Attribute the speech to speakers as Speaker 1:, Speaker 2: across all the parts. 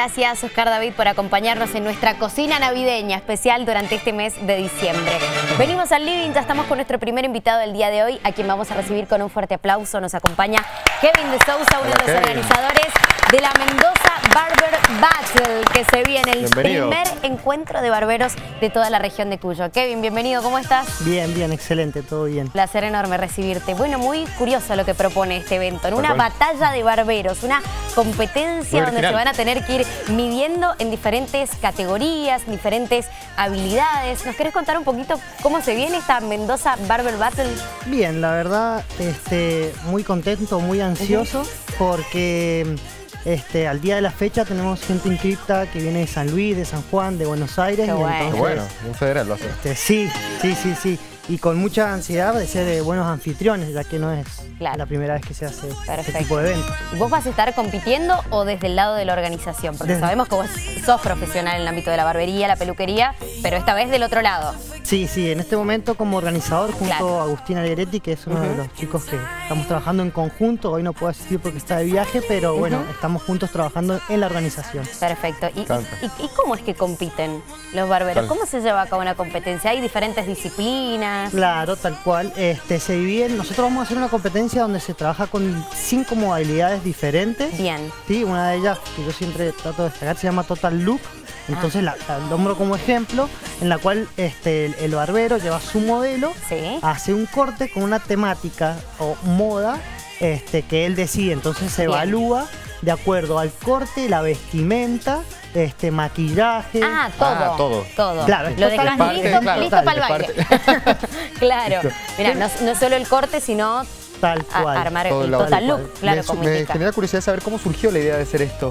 Speaker 1: Gracias, Oscar David, por acompañarnos en nuestra cocina navideña especial durante este mes de diciembre. Venimos al living, ya estamos con nuestro primer invitado del día de hoy, a quien vamos a recibir con un fuerte aplauso. Nos acompaña Kevin de Sousa, uno de los organizadores de la Mendoza Barber Battle, que se viene el primer encuentro de barberos de toda la región de Cuyo. Kevin, bienvenido, ¿cómo estás?
Speaker 2: Bien, bien, excelente, todo bien.
Speaker 1: Placer enorme recibirte. Bueno, muy curioso lo que propone este evento, en una batalla de barberos, una competencia donde se van a tener que ir midiendo en diferentes categorías, diferentes habilidades. ¿Nos querés contar un poquito cómo se viene esta Mendoza Barber Battle?
Speaker 2: Bien, la verdad, muy contento, muy ansioso, porque al día de la fecha tenemos gente inscripta que viene de San Luis, de San Juan, de Buenos Aires.
Speaker 1: Qué bueno.
Speaker 2: Entonces,
Speaker 3: qué bueno, un federal lo hace.
Speaker 2: Sí. Y con mucha ansiedad de ser buenos anfitriones, ya que no es la primera vez que se hace este tipo de evento.
Speaker 1: ¿Y vos vas a estar compitiendo o desde el lado de la organización? Porque sabemos que vos sos profesional en el ámbito de la barbería, la peluquería, pero esta vez del otro lado.
Speaker 2: Sí, en este momento como organizador junto a Agustín Alegretti, que es uno de los chicos que estamos trabajando en conjunto. Hoy no puedo asistir porque está de viaje, pero bueno, estamos juntos trabajando en la organización.
Speaker 1: Perfecto. ¿Y cómo es que compiten los barberos? ¿Cómo se lleva a cabo una competencia? ¿Hay diferentes disciplinas?
Speaker 2: Claro, tal cual. Se dividen. Nosotros vamos a hacer una competencia donde se trabaja con 5 modalidades diferentes.
Speaker 1: Bien.
Speaker 2: Sí, una de ellas que yo siempre trato de destacar se llama Total Look. Entonces la nombro como ejemplo, en la cual el barbero lleva su modelo, hace un corte con una temática o moda que él decide. Entonces se evalúa de acuerdo al corte, la vestimenta, maquillaje.
Speaker 3: Todo.
Speaker 2: Claro,
Speaker 1: lo dejas listo para el baile. Claro. Mira, no solo el corte, sino
Speaker 2: tal cual.
Speaker 1: Armar el total look, claro, como
Speaker 3: me
Speaker 1: indica.
Speaker 3: genera curiosidad saber cómo surgió la idea de hacer esto.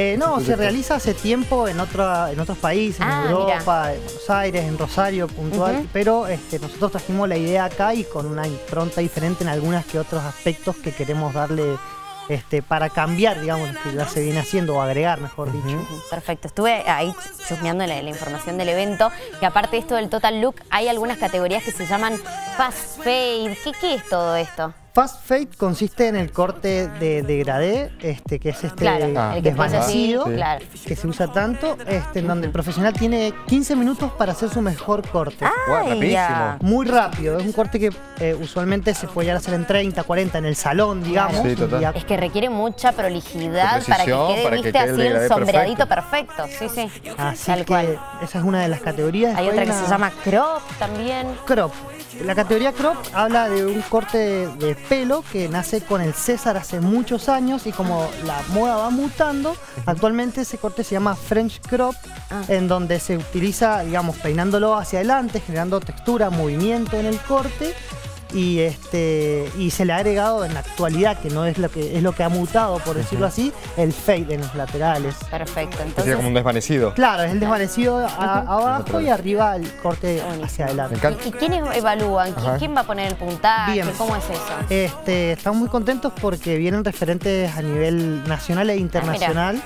Speaker 2: Se realiza hace tiempo en otros países, en Europa, en Buenos Aires, en Rosario, puntual, pero nosotros trajimos la idea acá y con una impronta diferente en algunos que otros aspectos que queremos darle para cambiar, digamos, lo que ya se viene haciendo, o agregar, mejor dicho.
Speaker 1: Perfecto. Estuve ahí chusmeando la información del evento, que aparte de esto del Total Look, hay algunas categorías que se llaman Fast Fade. ¿Qué es todo esto?
Speaker 2: Fast Fade consiste en el corte de degradé, que es el desvanecido, que se usa tanto, en donde el profesional tiene 15 minutos para hacer su mejor corte.
Speaker 3: Rapidísimo.
Speaker 2: Muy rápido, es un corte que usualmente se puede llegar a hacer en 30, 40 en el salón, digamos.
Speaker 3: Sí, total.
Speaker 1: Es que requiere mucha prolijidad para que quede, así el sombreadito perfecto. Sí.
Speaker 2: Así tal cual. Esa es una de las categorías.
Speaker 1: Hay otra que se llama Crop también.
Speaker 2: Crop. La categoría Crop habla de un corte de pelo que nace con el César hace muchos años, y como la moda va mutando, actualmente ese corte se llama French Crop, en donde se utiliza, digamos, peinándolo hacia adelante, generando textura, movimiento en el corte, y se le ha agregado en la actualidad, que no es lo que ha mutado, por decirlo así, el fade en los laterales.
Speaker 1: Perfecto. Entonces,
Speaker 3: sería como un desvanecido.
Speaker 2: Claro, es el desvanecido abajo y arriba el corte hacia adelante.
Speaker 3: Me encanta.
Speaker 1: ¿Y quiénes evalúan? ¿Quién va a poner el puntaje?
Speaker 2: Bien.
Speaker 1: ¿Cómo es eso?
Speaker 2: Estamos muy contentos porque vienen referentes a nivel nacional e internacional.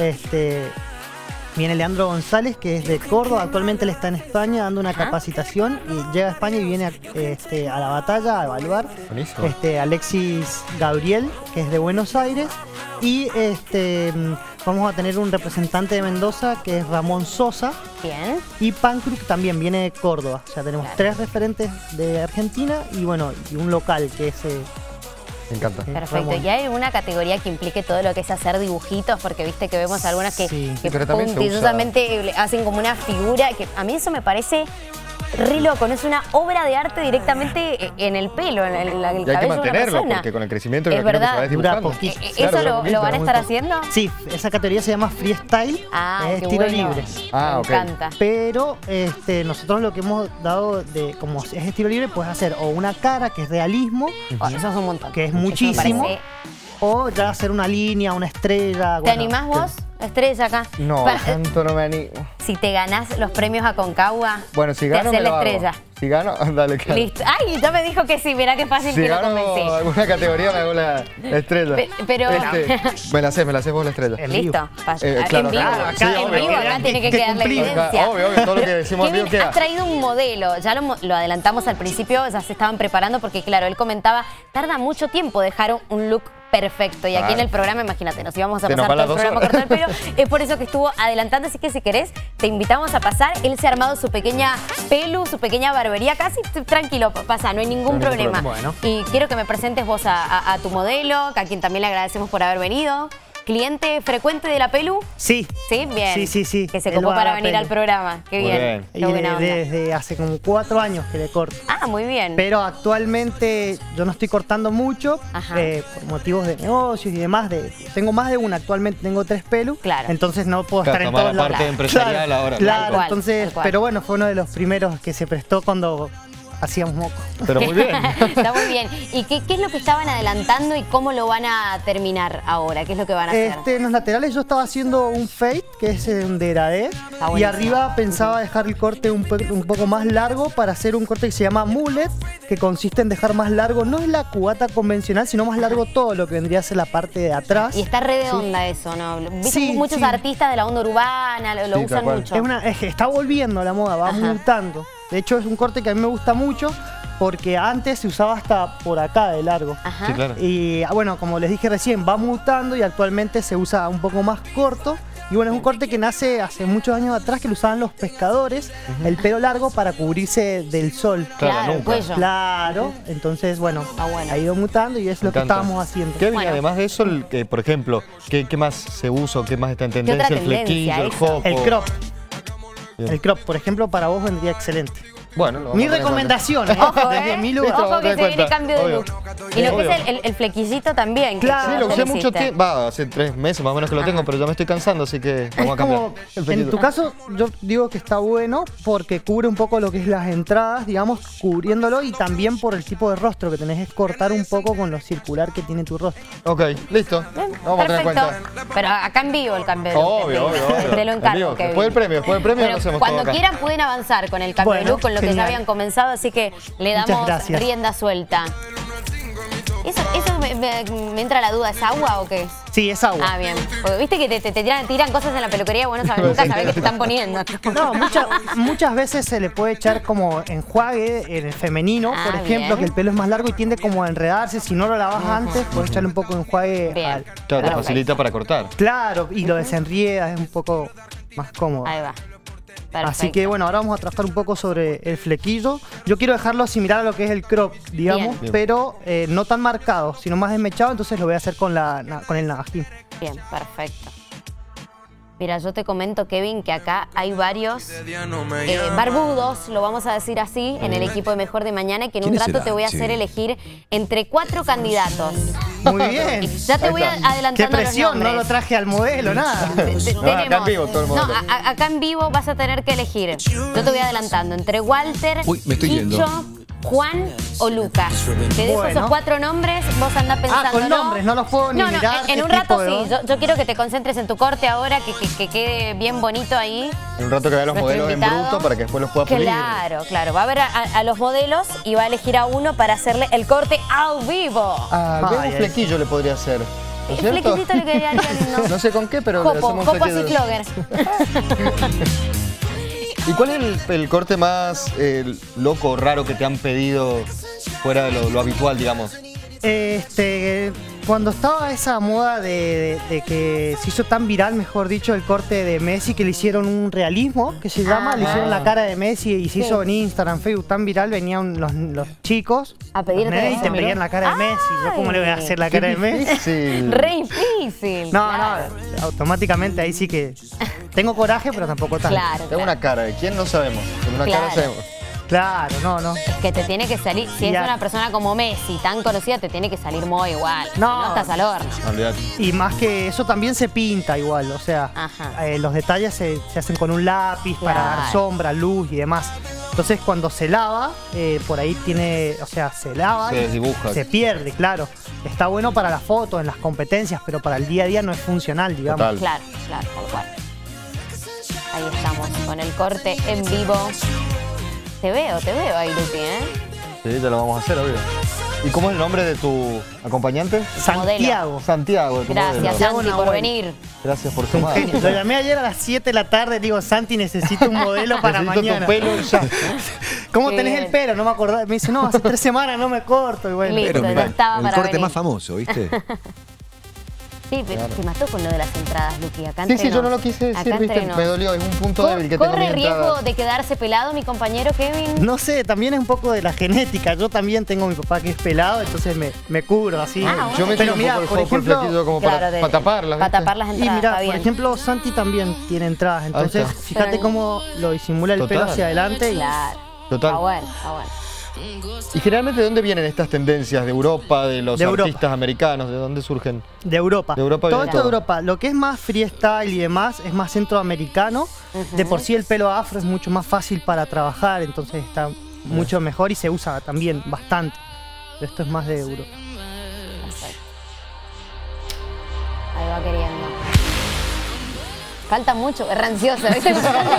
Speaker 2: Viene Leandro González, que es de Córdoba, actualmente él está en España dando una capacitación, y llega a España y viene a la batalla a evaluar.
Speaker 3: Buenísimo.
Speaker 2: Alexis Gabriel, que es de Buenos Aires, y vamos a tener un representante de Mendoza, que es Ramón Sosa.
Speaker 1: Bien.
Speaker 2: Y Pancruz también viene de Córdoba. O sea, tenemos 3 referentes de Argentina y un local que es...
Speaker 3: Me encanta.
Speaker 1: Perfecto. ¿Y hay alguna categoría que implique todo lo que es hacer dibujitos? Porque viste que vemos algunas que puntillosamente hacen como una figura, que a mí eso me parece re loco, no es una obra de arte directamente en el pelo, en el cabello de una persona.
Speaker 3: Y hay que mantenerlo, porque con el crecimiento es verdad, que se va dibujando.
Speaker 1: ¿Eso lo van a estar haciendo?
Speaker 2: Sí, esa categoría se llama freestyle, es estilo libre.
Speaker 1: Me encanta.
Speaker 2: Pero nosotros lo que hemos dado, como es estilo libre, puedes hacer o una cara, que es realismo,
Speaker 1: eso es un montón,
Speaker 2: que es muchísimo, o ya hacer una línea, una estrella.
Speaker 1: ¿Te animás vos? Estrella acá.
Speaker 3: No, tanto no me animo.
Speaker 1: Si te ganás los premios Aconcagua,
Speaker 3: bueno, si gano,
Speaker 1: te la estrella.
Speaker 3: Si gano, dale, claro.
Speaker 1: Listo. Ay, ya me dijo que sí, mirá qué fácil que lo convencí.
Speaker 3: Si gano alguna categoría, me hago la estrella.
Speaker 1: Pero...
Speaker 3: me la haces vos la estrella.
Speaker 1: Listo.
Speaker 3: Claro,
Speaker 1: en vivo. En vivo acá tiene que quedar la evidencia.
Speaker 3: Obvio, todo lo que decimos en vivo queda.
Speaker 1: Has traído un modelo, ya lo adelantamos al principio, ya se estaban preparando porque, claro, él comentaba, tarda mucho tiempo dejar un look perfecto. Y aquí en el programa, imagínate, nos íbamos a
Speaker 3: Se nos
Speaker 1: pasar
Speaker 3: van
Speaker 1: todo el
Speaker 3: las 2
Speaker 1: programa cortando el pelo. Es por eso que estuvo adelantando, así que si querés, te invitamos a pasar. Él se ha armado su pequeña pelu, su pequeña barbería, casi tranquilo, pasa, no hay ningún problema.
Speaker 2: Bueno.
Speaker 1: Y quiero que me presentes vos a tu modelo, a quien también le agradecemos por haber venido. ¿Cliente frecuente de la pelu?
Speaker 2: Sí.
Speaker 1: Sí, bien.
Speaker 2: Sí.
Speaker 1: Que se
Speaker 2: Él
Speaker 1: copó
Speaker 2: va a
Speaker 1: para
Speaker 2: la
Speaker 1: venir
Speaker 2: pelu.
Speaker 1: al programa. Qué
Speaker 3: Muy
Speaker 1: bien.
Speaker 3: bien.
Speaker 1: Qué buena onda.
Speaker 2: Desde hace como 4 años que le corto.
Speaker 1: Ah, muy bien.
Speaker 2: Pero actualmente yo no estoy cortando mucho por motivos de negocios y demás. Tengo más de una actualmente, tengo 3 pelus.
Speaker 1: Claro.
Speaker 2: Entonces no puedo estar en
Speaker 3: tomar
Speaker 2: todos
Speaker 3: la
Speaker 2: lados.
Speaker 3: parte empresarial ahora.
Speaker 2: Claro,
Speaker 1: Tal cual,
Speaker 2: entonces,
Speaker 1: tal cual.
Speaker 2: pero bueno, fue uno de los primeros que se prestó cuando hacíamos moco.
Speaker 3: Pero muy bien.
Speaker 1: Está muy bien. ¿Y qué es lo que estaban adelantando y cómo lo van a terminar ahora? ¿Qué es lo que van a hacer?
Speaker 2: En los laterales yo estaba haciendo un fade, que es en degradé, y
Speaker 1: buenísimo.
Speaker 2: arriba pensaba dejar el corte un poco más largo para hacer un corte que se llama mullet, que consiste en dejar más largo, no es la cubata convencional, sino más largo todo lo que vendría a ser la parte de atrás.
Speaker 1: Y está re de onda eso, ¿no? ¿Viste?
Speaker 2: Sí,
Speaker 1: Muchos
Speaker 2: sí.
Speaker 1: artistas de la onda urbana lo
Speaker 3: Sí,
Speaker 1: usan
Speaker 3: tal cual.
Speaker 1: mucho.
Speaker 2: Es que está volviendo a la moda, va
Speaker 1: Ajá.
Speaker 2: mutando. De hecho es un corte que a mí me gusta mucho porque antes se usaba hasta por acá de largo.
Speaker 1: Ajá.
Speaker 3: Sí, claro.
Speaker 2: Y bueno, como les dije recién, va mutando y actualmente se usa un poco más corto. Y bueno, es un corte que nace hace muchos años atrás, que lo usaban los pescadores, el pelo largo para cubrirse del sol.
Speaker 1: Claro, el
Speaker 3: nunca.
Speaker 1: cuello.
Speaker 2: Claro, entonces bueno,
Speaker 1: bueno.
Speaker 2: ha ido mutando y es
Speaker 3: Me
Speaker 2: lo que
Speaker 3: encanta.
Speaker 2: estábamos haciendo.
Speaker 3: Kevin,
Speaker 1: Bueno.
Speaker 3: además de eso, por ejemplo, ¿qué más se usa o qué más está en tendencia?
Speaker 1: otra
Speaker 3: El flequillo,
Speaker 1: tendencia,
Speaker 3: el
Speaker 1: eso?
Speaker 3: jopo.
Speaker 2: El crop.
Speaker 3: Bien.
Speaker 2: El crop, por ejemplo, para vos vendría excelente.
Speaker 3: Bueno, lo vamos
Speaker 2: Mi
Speaker 3: a tener en
Speaker 2: recomendación,
Speaker 1: Ojo,
Speaker 2: desde mi lugar.
Speaker 3: Listo,
Speaker 1: Ojo
Speaker 3: vamos a
Speaker 1: que se
Speaker 3: tener
Speaker 1: viene
Speaker 3: cuenta.
Speaker 1: cambio de
Speaker 3: Obvio.
Speaker 1: look. Y lo que
Speaker 3: Obvio.
Speaker 1: es el flequillito también. que
Speaker 2: Claro.
Speaker 3: Sí,
Speaker 1: ya
Speaker 3: lo usé
Speaker 1: hiciste.
Speaker 3: mucho tiempo. Hace 3 meses más o menos que lo tengo, pero ya me estoy cansando, así que
Speaker 2: Es
Speaker 3: vamos a cambiar.
Speaker 2: como,
Speaker 3: El
Speaker 2: en
Speaker 3: flequillo.
Speaker 2: tu caso, yo digo que está bueno porque cubre un poco lo que es las entradas, digamos, cubriéndolo, y también por el tipo de rostro que tenés que cortar un poco con lo circular que tiene tu rostro.
Speaker 3: Ok, listo.
Speaker 1: Bien,
Speaker 3: Vamos a tener
Speaker 1: perfecto.
Speaker 3: cuenta.
Speaker 1: Pero acá en vivo el cambio de look.
Speaker 3: Obvio.
Speaker 1: Te lo
Speaker 3: En
Speaker 1: encargo,
Speaker 3: vivo.
Speaker 1: Kevin.
Speaker 3: Después del premio
Speaker 1: Bueno,
Speaker 3: lo hacemos
Speaker 1: cuando
Speaker 3: todo acá.
Speaker 1: quieran pueden avanzar con el cambio de
Speaker 2: Bueno,
Speaker 1: look, con lo que ya
Speaker 2: genial.
Speaker 1: habían comenzado, así que le
Speaker 2: Muchas
Speaker 1: damos
Speaker 2: gracias.
Speaker 1: rienda suelta. Eso me entra la duda, ¿es agua o qué es?
Speaker 2: Sí, es agua.
Speaker 1: Ah, bien. Porque viste que te tiran cosas en la peluquería, bueno, nunca sabés qué te están poniendo.
Speaker 2: No, muchas veces se le puede echar como enjuague en el femenino,
Speaker 1: Ah,
Speaker 2: por ejemplo,
Speaker 1: bien.
Speaker 2: que el pelo es más largo y tiende como a enredarse. Si no lo lavas antes, puedes echarle un poco de enjuague
Speaker 1: Bien.
Speaker 2: al...
Speaker 3: Claro, te
Speaker 1: Perfecto.
Speaker 3: facilita para cortar.
Speaker 2: Claro, y lo desenrieda, es un poco más cómodo.
Speaker 1: Ahí va. Perfecto.
Speaker 2: Así que bueno, ahora vamos a trabajar un poco sobre el flequillo. Yo quiero dejarlo similar a lo que es el crop, digamos,
Speaker 3: Bien.
Speaker 2: pero no tan marcado, sino más desmechado, entonces lo voy a hacer con el navajín.
Speaker 1: Bien, perfecto. Mira, yo te comento, Kevin, que acá hay varios barbudos, lo vamos a decir así, en el equipo de Mejor de Mañana, y que en un
Speaker 4: ¿Quiénes
Speaker 1: rato
Speaker 4: serán,
Speaker 1: te voy a
Speaker 4: che?
Speaker 1: hacer elegir entre 4 candidatos.
Speaker 2: Muy bien.
Speaker 1: Ya te voy adelantando
Speaker 2: Qué
Speaker 1: los
Speaker 2: presión, no
Speaker 1: nombres.
Speaker 2: lo traje al modelo, nada.
Speaker 3: No, acá en vivo todo el mundo.
Speaker 1: No, acá en vivo vas a tener que elegir. Yo te voy adelantando entre Walter,
Speaker 4: Uy, me estoy yendo.
Speaker 1: Chicho, Juan o Lucas. Te dejo
Speaker 2: Bueno.
Speaker 1: esos 4 nombres, vos andás pensando.
Speaker 2: con nombres, no los puedo ni mirar
Speaker 1: en
Speaker 2: qué
Speaker 1: un rato
Speaker 2: tipo de
Speaker 1: sí. Yo quiero que te concentres en tu corte ahora, que quede bien bonito ahí.
Speaker 3: En un rato que vea los
Speaker 1: Nuestro
Speaker 3: modelos en
Speaker 1: invitado.
Speaker 3: bruto para que después los pueda pulir.
Speaker 1: Claro. Va a ver a los modelos y va a elegir a uno para hacerle el corte al vivo.
Speaker 3: Ah,
Speaker 2: Ay,
Speaker 3: un
Speaker 2: ay.
Speaker 3: flequillo le podría hacer. ¿No
Speaker 1: El
Speaker 3: es cierto?
Speaker 1: flequillito le quedaría lindo.
Speaker 3: No sé con qué, pero le hacemos un
Speaker 1: Jopo así
Speaker 3: flequillo.
Speaker 1: flogger.
Speaker 3: ¿Y cuál es el corte más loco o raro que te han pedido fuera de lo habitual, digamos?
Speaker 2: Cuando estaba esa moda de que se hizo tan viral, mejor dicho, el corte de Messi, que le hicieron un realismo, que se llama, le hicieron la cara de Messi y se
Speaker 1: Sí.
Speaker 2: hizo en Instagram, Facebook, tan viral, venían los chicos
Speaker 1: A pedirte
Speaker 2: los nenes, y
Speaker 1: eso,
Speaker 2: te
Speaker 1: mirá.
Speaker 2: pedían la cara de Messi. ¿Yo cómo le voy a hacer la cara de Messi?
Speaker 3: Sí.
Speaker 1: Re difícil.
Speaker 2: No,
Speaker 1: claro.
Speaker 2: no, automáticamente ahí sí que tengo coraje, pero tampoco tanto.
Speaker 1: Claro.
Speaker 3: Tengo una cara, ¿de quién no sabemos? Con una
Speaker 1: Claro.
Speaker 3: cara sabemos.
Speaker 2: Claro, no.
Speaker 1: Es que te tiene que salir, si es
Speaker 2: Ya.
Speaker 1: una persona como Messi, tan conocida, te tiene que salir muy igual.
Speaker 2: No.
Speaker 1: Si no estás al horno.
Speaker 3: Olvídate.
Speaker 2: Y más que eso también se pinta igual, o sea,
Speaker 1: Ajá.
Speaker 2: los detalles se hacen con un lápiz para
Speaker 1: Claro.
Speaker 2: dar sombra, luz y demás. Entonces cuando se lava, por ahí tiene, o sea, se lava
Speaker 3: Se
Speaker 2: y
Speaker 3: desdibuja.
Speaker 2: se pierde, claro. Está bueno para las fotos, en las competencias, pero para el día a día no es funcional, digamos.
Speaker 3: Total.
Speaker 1: Claro, tal cual. Ahí estamos, con el corte en vivo. Te veo ahí, Lupi, ¿eh?
Speaker 3: Sí, te lo vamos a hacer, obvio. ¿Y cómo es el nombre de tu acompañante?
Speaker 2: Santiago.
Speaker 3: Santiago. tu
Speaker 1: Gracias,
Speaker 3: modelo.
Speaker 2: Santiago
Speaker 1: Santi, por
Speaker 2: Nahuel.
Speaker 1: venir.
Speaker 3: Gracias por tu
Speaker 2: Un
Speaker 3: madre.
Speaker 2: genio. Lo llamé ayer a las 7 de la tarde, digo, Santi, necesito un modelo para
Speaker 3: Necesito
Speaker 2: mañana.
Speaker 3: tu pelo ya.
Speaker 2: ¿Cómo
Speaker 1: Qué
Speaker 2: tenés
Speaker 1: bien.
Speaker 2: el pelo? No me acordaba. Me dice, no, hace 3 semanas no me corto. Y bueno,
Speaker 1: Listo,
Speaker 4: Pero
Speaker 1: ya
Speaker 4: mira,
Speaker 1: estaba
Speaker 4: el
Speaker 1: para
Speaker 4: corte
Speaker 1: venir.
Speaker 4: más famoso, ¿viste?
Speaker 1: Sí, pero te mató con lo de las entradas, Luqui. Acá
Speaker 3: Sí,
Speaker 1: entre
Speaker 3: yo no
Speaker 1: nos.
Speaker 3: lo quise decir,
Speaker 1: Acá
Speaker 3: viste,
Speaker 1: entre nos.
Speaker 3: me dolió, es un punto débil que tengo.
Speaker 1: ¿Corre riesgo de quedarse pelado mi compañero Kevin?
Speaker 2: No sé, también es un poco de la genética. Yo también tengo a mi papá que es pelado, entonces me cubro así.
Speaker 1: Ah, bueno.
Speaker 3: Yo me tiro
Speaker 2: Pero
Speaker 3: un
Speaker 2: mira,
Speaker 3: poco el
Speaker 2: por
Speaker 3: juego por el
Speaker 2: ejemplo,
Speaker 3: flequillo como
Speaker 1: Claro,
Speaker 3: para taparlas.
Speaker 1: Para
Speaker 3: ¿viste?
Speaker 1: tapar las
Speaker 2: Y
Speaker 1: entradas,
Speaker 2: mira,
Speaker 1: está
Speaker 2: por
Speaker 1: bien.
Speaker 2: ejemplo, Santi también tiene entradas, entonces
Speaker 3: está.
Speaker 2: fíjate
Speaker 1: Pero-
Speaker 2: cómo lo disimula el pelo
Speaker 3: Total.
Speaker 2: hacia adelante.
Speaker 1: Claro.
Speaker 3: Total.
Speaker 1: Está bueno, está bueno.
Speaker 3: ¿Y generalmente de dónde vienen estas tendencias? ¿De Europa, de los
Speaker 2: De Europa.
Speaker 3: artistas americanos? ¿De dónde surgen?
Speaker 2: De Europa.
Speaker 3: De Europa
Speaker 2: todo
Speaker 3: viene
Speaker 2: esto de
Speaker 3: todo.
Speaker 2: Europa. Lo que es más freestyle y demás es más centroamericano. De por sí el pelo afro es mucho más fácil para trabajar, entonces está mucho mejor y se usa también bastante. Pero esto es más de Europa.
Speaker 1: Perfecto. Ahí va queriendo. Falta mucho, es ranciosa, ¿viste?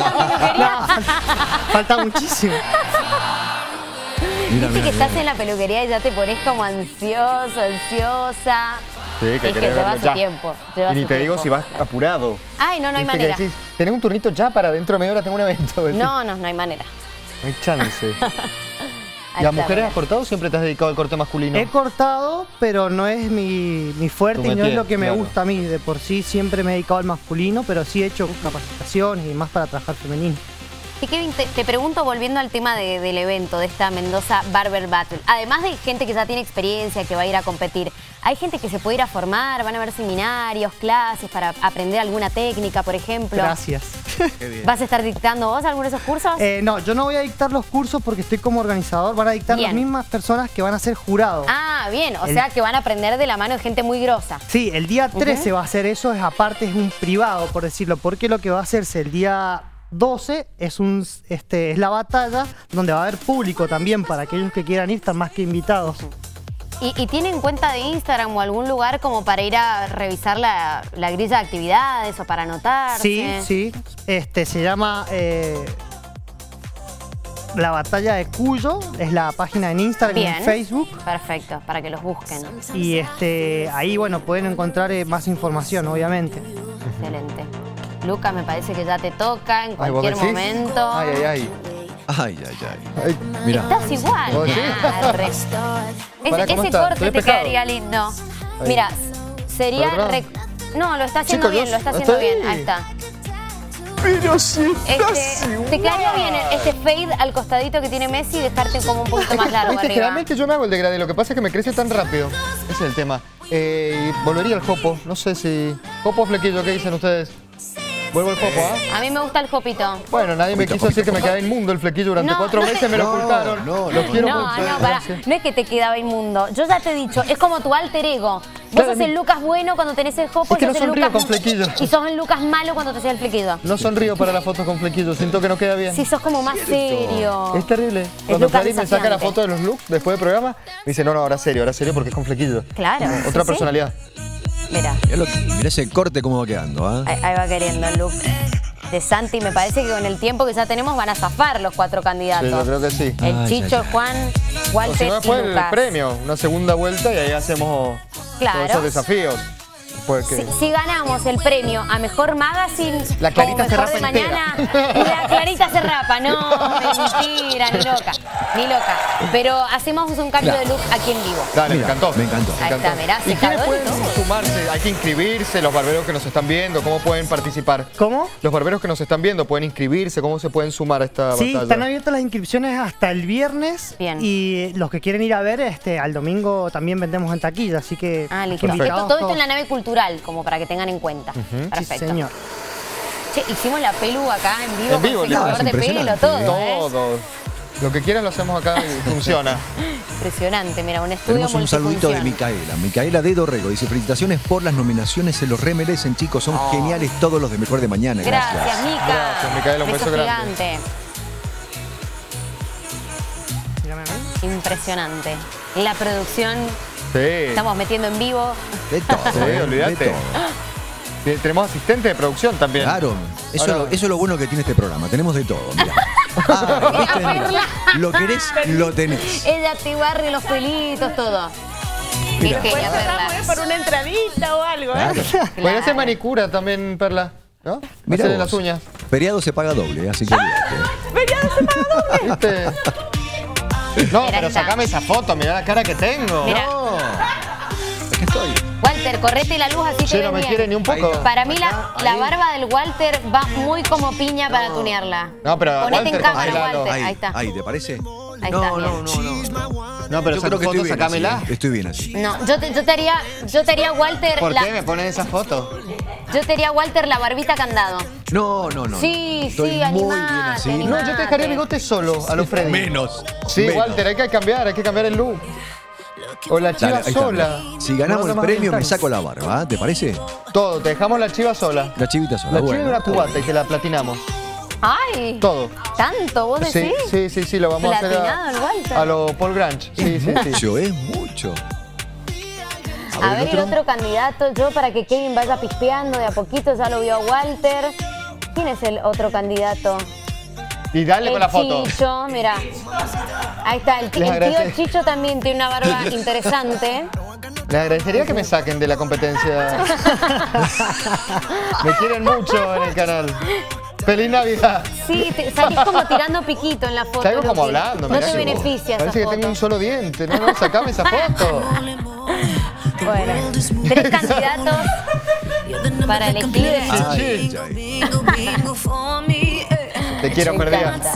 Speaker 2: Falta muchísimo.
Speaker 4: Mira,
Speaker 1: Viste
Speaker 4: mira,
Speaker 1: que estás
Speaker 4: mira.
Speaker 1: en la peluquería y ya te pones como ansioso, ansiosa.
Speaker 3: Sí,
Speaker 1: Es que lleva su tiempo. lleva
Speaker 3: Y ni
Speaker 1: su
Speaker 3: te digo
Speaker 1: tiempo.
Speaker 3: si vas apurado.
Speaker 1: Ay, no hay
Speaker 3: Viste que
Speaker 1: manera.
Speaker 3: decís, tenés un turnito ya para dentro de media hora, tengo un evento. decís.
Speaker 1: No hay manera.
Speaker 3: No hay chance.
Speaker 1: Ahí
Speaker 3: ¿Y a
Speaker 1: está,
Speaker 3: mujeres
Speaker 1: mira.
Speaker 3: has cortado o siempre te has dedicado al corte masculino?
Speaker 2: He cortado, pero no es mi fuerte
Speaker 3: Tu
Speaker 2: y no es
Speaker 3: métier,
Speaker 2: lo que me
Speaker 3: claro.
Speaker 2: gusta a mí. De por sí siempre me he dedicado al masculino, pero sí he hecho capacitaciones y más para trabajar femenino.
Speaker 1: Y Kevin, te pregunto, volviendo al tema del evento, de esta Mendoza Barber Battle, además de gente que ya tiene experiencia, que va a ir a competir, ¿hay gente que se puede ir a formar? ¿Van a haber seminarios, clases para aprender alguna técnica, por ejemplo?
Speaker 2: Gracias.
Speaker 1: ¿Vas a estar dictando vos alguno de esos cursos?
Speaker 2: No, yo no voy a dictar los cursos porque estoy como organizador. Van a dictar
Speaker 1: Bien.
Speaker 2: las mismas personas que van a ser jurados.
Speaker 1: Ah, bien, o sea que van a aprender de la mano de gente muy grosa.
Speaker 2: Sí, el día 13 va a ser eso, es aparte, es un privado, por decirlo, porque lo que va a hacerse el día 12 es la batalla donde va a haber público también para aquellos que quieran ir, están más que invitados.
Speaker 1: ¿Y tienen cuenta de Instagram o algún lugar como para ir a revisar la grilla de actividades o para anotarse?
Speaker 2: Sí, se llama La Batalla de Cuyo, es la página en Instagram y
Speaker 1: Bien.
Speaker 2: en Facebook.
Speaker 1: Perfecto, para que los busquen.
Speaker 2: Y ahí, bueno, pueden encontrar más información, obviamente.
Speaker 1: Excelente. Lucas, me parece que ya te toca en
Speaker 3: Ay, ¿vos
Speaker 1: cualquier
Speaker 3: decís?
Speaker 1: momento.
Speaker 3: Ay, ay, ay.
Speaker 4: Ay, ay, ay.
Speaker 3: Ay,
Speaker 4: Mira.
Speaker 1: Estás igual.
Speaker 3: ¿Vos decís?
Speaker 1: Arre.
Speaker 3: Pará, ¿cómo
Speaker 1: Ese
Speaker 3: está?
Speaker 1: corte
Speaker 3: Estoy
Speaker 1: te
Speaker 3: despejado.
Speaker 1: quedaría lindo.
Speaker 3: Ahí.
Speaker 1: Mira, sería...
Speaker 3: ¿Por otro lado?
Speaker 1: No, lo está haciendo
Speaker 3: Chicos,
Speaker 1: bien,
Speaker 3: Dios,
Speaker 1: lo está haciendo
Speaker 3: estoy-
Speaker 1: bien. Ahí está.
Speaker 3: Pero si
Speaker 1: Te quedaría bien este fade al costadito que tiene Messi y dejarte como un poquito más largo
Speaker 3: Viste,
Speaker 1: arriba.
Speaker 3: generalmente yo me hago el degradé, lo que pasa es que me crece tan rápido. Ese es el tema. Y volvería al jopo, no sé si... ¿Jopo o flequillo? ¿Qué dicen ustedes? Vuelvo al jopo, ¿ah?
Speaker 1: A mí me gusta el jopito.
Speaker 3: Bueno, nadie me quiso decir que me quedaba inmundo el flequillo durante
Speaker 1: No,
Speaker 3: 4
Speaker 1: no
Speaker 3: meses, me lo ocultaron. Los quiero
Speaker 1: No,
Speaker 3: mucho.
Speaker 1: no, pará.
Speaker 3: Gracias.
Speaker 1: No es que te quedaba inmundo. Yo ya te he dicho, es como tu alter ego. Vos
Speaker 3: Claro,
Speaker 1: sos el Lucas bueno cuando tenés el jopo
Speaker 3: Es que
Speaker 1: y
Speaker 3: no
Speaker 1: sos el
Speaker 3: sonrío
Speaker 1: Lucas...
Speaker 3: con flequillo.
Speaker 1: Y sos el Lucas malo cuando te haces el flequillo.
Speaker 3: No sonrío para las fotos con flequillo, siento que no queda bien.
Speaker 1: Sí, sos como más serio.
Speaker 3: Es terrible. Cuando
Speaker 1: Lucas
Speaker 3: Clarín me saca la
Speaker 1: desafiante.
Speaker 3: foto de los looks después del programa, me dice, no, ahora serio porque es con flequillo.
Speaker 1: Claro.
Speaker 3: Otra
Speaker 1: sí,
Speaker 3: personalidad.
Speaker 1: sí. Mira,
Speaker 4: Mirá ese corte cómo va quedando, ¿ah?
Speaker 1: ahí va queriendo el look de Santi. Me parece que con el tiempo que ya tenemos van a zafar los 4 candidatos.
Speaker 3: Sí, yo creo que sí.
Speaker 1: El
Speaker 4: Ay,
Speaker 1: Chicho,
Speaker 4: ay, ay.
Speaker 1: Juan,
Speaker 3: O si
Speaker 1: Walter
Speaker 3: no,
Speaker 1: y
Speaker 3: después el
Speaker 1: Lucas.
Speaker 3: premio, una segunda vuelta y ahí hacemos
Speaker 1: Claro.
Speaker 3: todos esos desafíos. Pues que...
Speaker 1: Si ganamos el premio a Mejor Magazine,
Speaker 3: La Clarita
Speaker 1: como
Speaker 3: se
Speaker 1: Mejor
Speaker 3: rapa
Speaker 1: de Mañana, la Clarita se rapa. No, mentira, ni loca, ni loca. Pero hacemos un cambio de look aquí en vivo.
Speaker 3: Dale,
Speaker 4: Mira,
Speaker 3: me encantó.
Speaker 4: me encantó.
Speaker 1: Ahí está, mirá,
Speaker 3: ¿Y quiénes
Speaker 1: secador y
Speaker 3: pueden
Speaker 1: todo.
Speaker 3: sumarse? Hay que inscribirse, los barberos que nos están viendo, ¿cómo pueden participar?
Speaker 2: ¿Cómo?
Speaker 3: Los barberos que nos están viendo pueden inscribirse, ¿cómo se pueden sumar a esta
Speaker 2: Sí,
Speaker 3: batalla?
Speaker 2: están abiertas las inscripciones hasta el viernes.
Speaker 1: Bien.
Speaker 2: Y los que quieren ir a ver, al domingo también vendemos en taquilla, así que...
Speaker 1: Ah, listo.
Speaker 2: invitados
Speaker 1: Todo esto
Speaker 2: todos.
Speaker 1: en la nave cultural, como para que tengan en cuenta.
Speaker 2: Sí,
Speaker 1: Perfecto.
Speaker 2: señor.
Speaker 1: Che, hicimos la pelu acá en vivo,
Speaker 3: En vivo,
Speaker 1: con secador
Speaker 4: Lucas,
Speaker 1: de pelo,
Speaker 4: impresionante.
Speaker 1: todo, ¿eh?
Speaker 3: Todo. Lo que quieran lo hacemos acá y funciona.
Speaker 1: Impresionante, mira, un estudio
Speaker 4: Tenemos un saludito de
Speaker 1: multifunción.
Speaker 4: Micaela. Micaela de Dorrego dice, felicitaciones por las nominaciones, se los remerecen, chicos, son geniales todos los de Mejor de Mañana.
Speaker 1: Gracias, Mica.
Speaker 3: Gracias, Micaela, un beso grande.
Speaker 1: gigante.
Speaker 2: Dígame a mí.
Speaker 1: Impresionante. La producción,
Speaker 3: Sí.
Speaker 1: estamos metiendo en vivo.
Speaker 4: De todo,
Speaker 3: Sí,
Speaker 4: de
Speaker 3: olvídate.
Speaker 4: todo.
Speaker 3: Tenemos asistente de producción también.
Speaker 4: Claro, eso,
Speaker 3: Ahora-
Speaker 4: eso es lo bueno que tiene este programa, tenemos de todo, mira. Ah, ¿viste?
Speaker 1: Perla.
Speaker 4: Lo querés, lo tenés.
Speaker 1: Ella te barre los pelitos, todo. Qué
Speaker 4: Mira.
Speaker 1: genia,
Speaker 5: Vamos
Speaker 1: Perla.
Speaker 5: a ir por una entradita o algo, ¿eh?
Speaker 4: Claro.
Speaker 3: Podría hacer manicura también, Perla. ¿No?
Speaker 4: Mirá
Speaker 3: Hacerle
Speaker 4: vos.
Speaker 3: las uñas.
Speaker 4: Feriado se paga doble, así que olvídate.
Speaker 3: ¿Viste? No,
Speaker 1: Mirá
Speaker 3: pero
Speaker 1: esta.
Speaker 3: sacame esa foto, mirá la cara que tengo.
Speaker 1: Mira.
Speaker 3: No.
Speaker 4: Aquí estoy.
Speaker 1: Walter, Walter, correte la luz así
Speaker 3: Che,
Speaker 1: te
Speaker 3: no
Speaker 1: ves
Speaker 3: me
Speaker 1: bien.
Speaker 3: quiere ni un poco.
Speaker 1: Para mí la barba del Walter va muy como piña para tunearla.
Speaker 3: No, pero
Speaker 1: Ponete
Speaker 3: Walter,
Speaker 1: en cámara,
Speaker 3: congelalo.
Speaker 1: Walter. Ahí está.
Speaker 4: Ahí, ¿te parece?
Speaker 1: Ahí
Speaker 4: no,
Speaker 1: está,
Speaker 4: no,
Speaker 1: bien.
Speaker 3: No, pero
Speaker 4: Yo
Speaker 3: esa
Speaker 4: creo que
Speaker 3: foto
Speaker 4: estoy bien
Speaker 3: sacámela.
Speaker 4: así. Estoy bien así.
Speaker 1: No, yo te haría Walter
Speaker 3: ¿Por qué me ponen esa foto?
Speaker 1: yo te haría Walter la barbita candado.
Speaker 4: No.
Speaker 1: Sí,
Speaker 4: Estoy
Speaker 1: sí,
Speaker 4: muy
Speaker 1: animate,
Speaker 4: bien así.
Speaker 1: animate.
Speaker 3: No, yo te dejaría bigote solo, a los Freddy.
Speaker 4: Menos.
Speaker 3: Sí,
Speaker 4: menos.
Speaker 3: Walter, hay que cambiar el look. O la chiva
Speaker 4: Dale, ahí está,
Speaker 3: sola.
Speaker 4: mira. Si ganamos
Speaker 3: No,
Speaker 4: el
Speaker 3: no,
Speaker 4: premio,
Speaker 3: no,
Speaker 4: me saco la barba, ¿te parece?
Speaker 3: Todo, te dejamos la chiva sola.
Speaker 4: La chivita sola.
Speaker 3: La chiva
Speaker 4: bueno.
Speaker 3: y una cubata y te la platinamos.
Speaker 1: Ay.
Speaker 3: Todo.
Speaker 1: ¿Tanto? ¿Vos decís?
Speaker 3: Sí, lo vamos a hacer
Speaker 1: Platinado el Walter.
Speaker 3: a lo Paul Grange. Sí.
Speaker 4: Mucho, es mucho.
Speaker 1: A ver, el otro candidato, yo para que Kevin vaya pispeando de a poquito, ya lo vio a Walter. ¿Quién es el otro candidato?
Speaker 3: Y dale con la foto.
Speaker 1: Chicho, mira. Ahí está, el tío Chicho también tiene una barba interesante.
Speaker 3: Les agradecería que me saquen de la competencia. Me quieren mucho en el canal. ¡Feliz Navidad!
Speaker 1: Sí, salís como tirando piquito en la foto.
Speaker 3: Salgo como
Speaker 1: Luqui.
Speaker 3: hablando.
Speaker 1: No
Speaker 3: mirá
Speaker 1: te
Speaker 3: que
Speaker 1: beneficia esa
Speaker 3: Parece que
Speaker 1: foto.
Speaker 3: tengo un solo diente. No, sacame esa foto.
Speaker 1: Bueno, 3 candidatos para elegir.
Speaker 4: Ay, ay.
Speaker 3: Te quiero,
Speaker 1: Me
Speaker 3: perdida.
Speaker 1: encanta.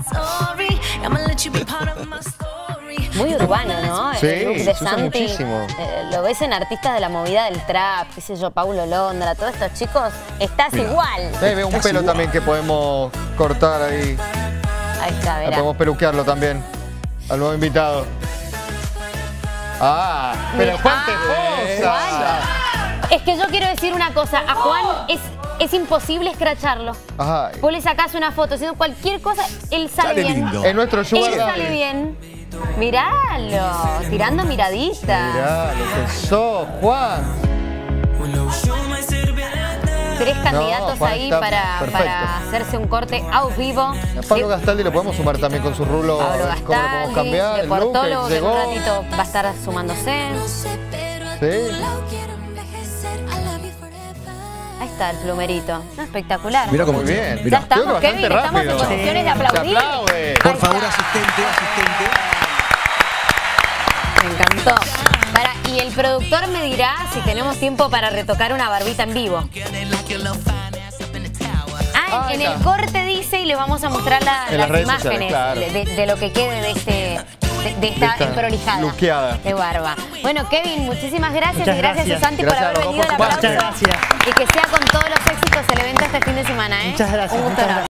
Speaker 1: Muy urbano, ¿no?
Speaker 3: Sí,
Speaker 1: El look de
Speaker 3: se usa
Speaker 1: Santi.
Speaker 3: muchísimo.
Speaker 1: Lo ves en artistas de la movida del trap, qué sé yo, Paulo Londra, todos estos chicos, estás igual.
Speaker 3: Veo un pelo también que podemos cortar ahí.
Speaker 1: Ahí está, verá.
Speaker 3: Podemos peluquearlo también. Al nuevo invitado. Ah, pero Juan Tejosa.
Speaker 1: Es que yo quiero decir una cosa, a Juan es imposible escracharlo.
Speaker 3: Ay.
Speaker 1: Vos le sacás una foto haciendo cualquier cosa, él sale
Speaker 4: Sale
Speaker 1: bien.
Speaker 4: lindo.
Speaker 3: Es nuestro sugar
Speaker 1: Él sale
Speaker 3: daddy.
Speaker 1: bien. Miralo, tirando miradita.
Speaker 3: Mirá lo que sos, Juan.
Speaker 1: 3 candidatos
Speaker 3: Juan
Speaker 1: ahí
Speaker 3: está
Speaker 1: para
Speaker 3: perfecto.
Speaker 1: hacerse un corte a vivo.
Speaker 3: A Pablo Gastaldi lo podemos sumar también con su rulo.
Speaker 1: Pablo
Speaker 3: ¿Cómo lo podemos
Speaker 1: Gastaldi,
Speaker 3: cambiar?
Speaker 1: de
Speaker 3: El look
Speaker 1: Portólogo, que en un
Speaker 3: llegó.
Speaker 1: ratito va a estar sumándose.
Speaker 3: Sí.
Speaker 1: Ahí está el plumerito. No, espectacular.
Speaker 4: Mira cómo
Speaker 3: Muy bien.
Speaker 1: Ya
Speaker 4: Mira.
Speaker 1: estamos,
Speaker 3: Creo que
Speaker 1: Kevin,
Speaker 3: bastante
Speaker 1: estamos en
Speaker 3: rápido.
Speaker 1: condiciones de
Speaker 3: Se
Speaker 1: aplaudir.
Speaker 3: aplaude.
Speaker 4: Por
Speaker 1: Ahí
Speaker 4: favor,
Speaker 1: está.
Speaker 4: asistente.
Speaker 1: Me encantó. Y el productor me dirá si tenemos tiempo para retocar una barbita en vivo. En
Speaker 3: está.
Speaker 1: el corte dice y les vamos a mostrar
Speaker 3: En las
Speaker 1: las
Speaker 3: redes sociales,
Speaker 1: imágenes
Speaker 3: claro.
Speaker 1: de lo que quede de esta
Speaker 3: esta
Speaker 1: emprolijada
Speaker 3: luqueada.
Speaker 1: de barba. Bueno, Kevin, muchísimas gracias.
Speaker 2: Muchas
Speaker 1: y gracias
Speaker 2: gracias.
Speaker 1: a Santi
Speaker 3: Gracias
Speaker 1: por
Speaker 3: a
Speaker 1: haber
Speaker 3: los
Speaker 1: venido
Speaker 3: dos
Speaker 1: al
Speaker 3: por su
Speaker 1: aplauso.
Speaker 2: Muchas gracias.
Speaker 1: Y que sea con todos los éxitos el evento este fin de semana.
Speaker 2: Muchas gracias.
Speaker 1: Un gusto
Speaker 2: muchas
Speaker 1: enorme.
Speaker 2: gracias.